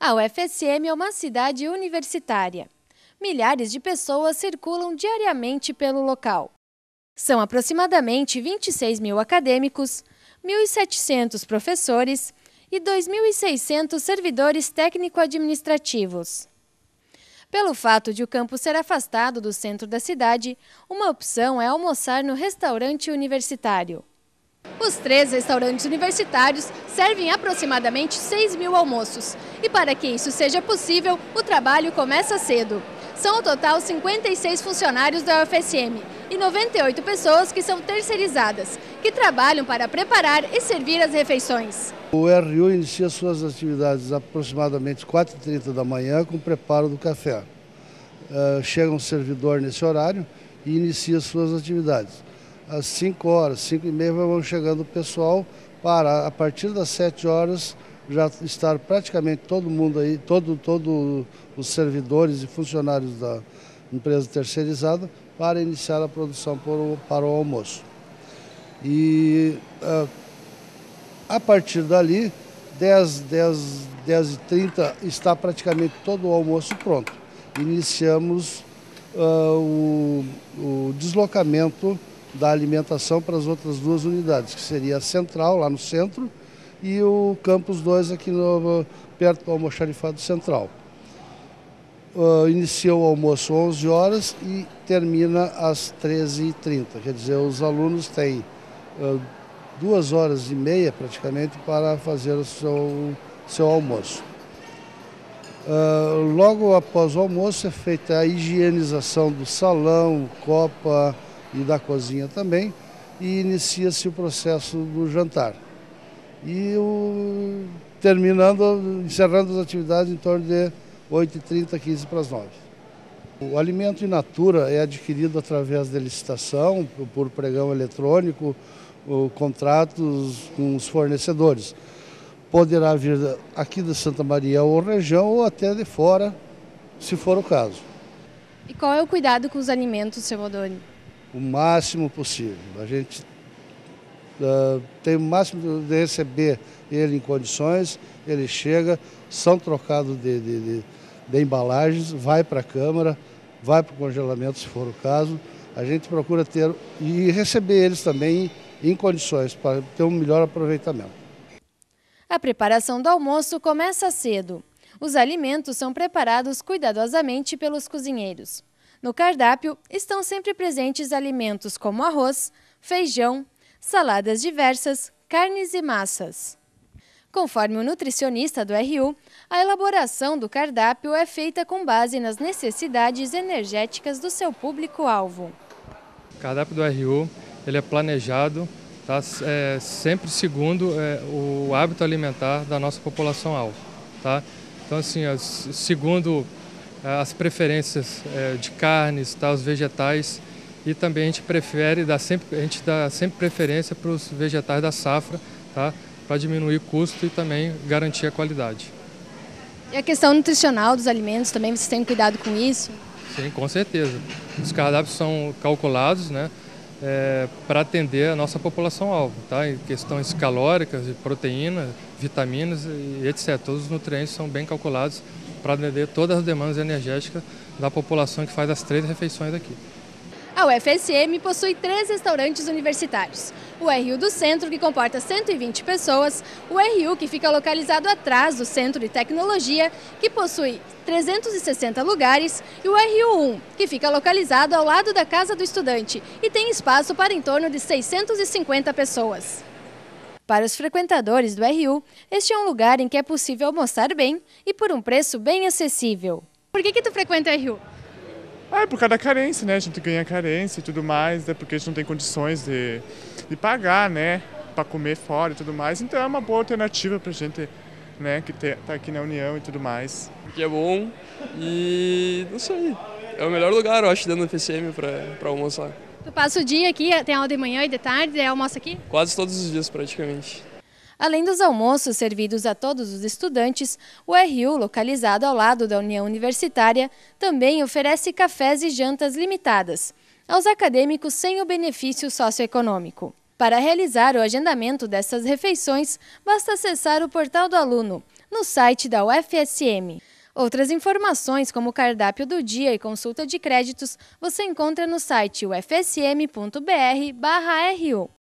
A UFSM é uma cidade universitária. Milhares de pessoas circulam diariamente pelo local. São aproximadamente 26 mil acadêmicos, 1.700 professores e 2.600 servidores técnico-administrativos. Pelo fato de o campus ser afastado do centro da cidade, uma opção é almoçar no restaurante universitário. Os 3 restaurantes universitários servem aproximadamente 6 mil almoços. E para que isso seja possível, o trabalho começa cedo. São ao total 56 funcionários da UFSM e 98 pessoas que são terceirizadas, que trabalham para preparar e servir as refeições. O RU inicia suas atividades aproximadamente 4h30 da manhã com o preparo do café. Chega um servidor nesse horário e inicia suas atividades. Às 5 horas, 5h30, vão chegando o pessoal para, a partir das 7 horas, já estar praticamente todo mundo aí, todos os servidores e funcionários da empresa terceirizada para iniciar a produção para o almoço. E a partir dali, 10h30, está praticamente todo o almoço pronto. Iniciamos o deslocamento da alimentação para as outras 2 unidades, que seria a central, lá no centro, e o campus 2 aqui perto do almoxarifado central. Inicia o almoço às 11 horas e termina às 13h30. Quer dizer, os alunos têm 2h30 praticamente para fazer o seu almoço. Logo após o almoço é feita a higienização do salão, copa e da cozinha também, e inicia-se o processo do jantar. E encerrando as atividades em torno de 8h30, 15 para as 9. O alimento in natura é adquirido através da licitação, por pregão eletrônico, contratos com os fornecedores. Poderá vir aqui de Santa Maria ou região ou até de fora, se for o caso. E qual é o cuidado com os alimentos, seu Odoni? O máximo possível. A gente tem o máximo de receber ele em condições, ele chega, são trocados de embalagens, vai para a câmara, vai para o congelamento se for o caso. A gente procura ter e receber eles também em condições para ter um melhor aproveitamento. A preparação do almoço começa cedo. Os alimentos são preparados cuidadosamente pelos cozinheiros. No cardápio estão sempre presentes alimentos como arroz, feijão, saladas diversas, carnes e massas. Conforme o nutricionista do RU, a elaboração do cardápio é feita com base nas necessidades energéticas do seu público-alvo. O cardápio do RU ele é planejado, tá, sempre segundo o hábito alimentar da nossa população-alvo. Tá? Então, assim, segundo as preferências de carnes, tá, os vegetais, e também a gente dá sempre preferência para os vegetais da safra, tá, para diminuir o custo e também garantir a qualidade. E a questão nutricional dos alimentos também, vocês têm cuidado com isso? Sim, com certeza. Os cardápios são calculados, né, para atender a nossa população-alvo, tá, em questões calóricas, de proteínas, vitaminas e etc. Todos os nutrientes são bem calculados para atender todas as demandas energéticas da população que faz as 3 refeições aqui. A UFSM possui 3 restaurantes universitários. O RU do Centro, que comporta 120 pessoas, o RU, que fica localizado atrás do Centro de Tecnologia, que possui 360 lugares, e o RU1, que fica localizado ao lado da Casa do Estudante e tem espaço para em torno de 650 pessoas. Para os frequentadores do RU, este é um lugar em que é possível almoçar bem e por um preço bem acessível. Por que tu frequenta o RU? Por causa da carência, né? A gente ganha carência e tudo mais, porque a gente não tem condições de pagar, né? Para comer fora e tudo mais. Então é uma boa alternativa para a gente, né? Que tá aqui na União e tudo mais. Porque é bom e não sei, é o melhor lugar, eu acho, dentro do FSM para almoçar. Tu passa o dia aqui, tem aula de manhã e de tarde, almoça aqui? Quase todos os dias, praticamente. Além dos almoços servidos a todos os estudantes, o RU, localizado ao lado da União Universitária, também oferece cafés e jantas limitadas aos acadêmicos sem o benefício socioeconômico. Para realizar o agendamento dessas refeições, basta acessar o portal do aluno no site da UFSM. Outras informações, como o cardápio do dia e consulta de créditos, você encontra no site ufsm.br/ru.